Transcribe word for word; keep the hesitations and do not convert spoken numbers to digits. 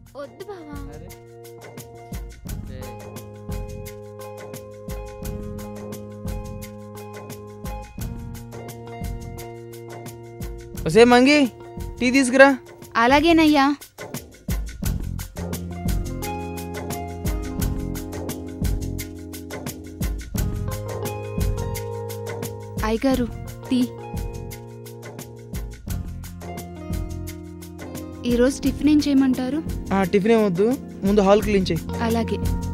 వద్దు బావా. ఒసే మంగి టీ తీసుకురా. అలాగేనయ్యా. అయ్యగారు టీ. ఈరోజు టిఫిన్ ఏం చేయమంటారు? టిఫిన్ ఏమొద్దు, ముందు హాల్ క్లీన్ చేయి. అలాగే.